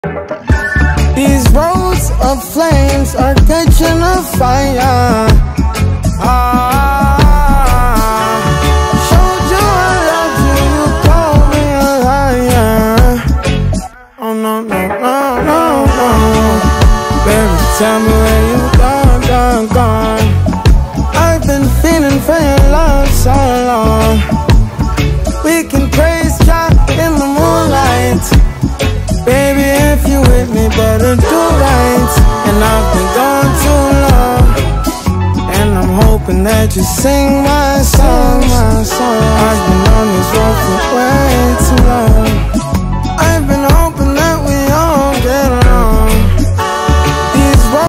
These roads of flames are catching a fire. Showed you I loved you, you called me a liar. Oh no, no, no, no, no. Baby, tell me where you gone, gone, gone. I've been feeling for your love so long. We can praise God in the moonlight. Baby, if you with me, better do right. And I've been gone too long, and I'm hoping that you sing my song, my song. I've been on this road for way too long. I've been hoping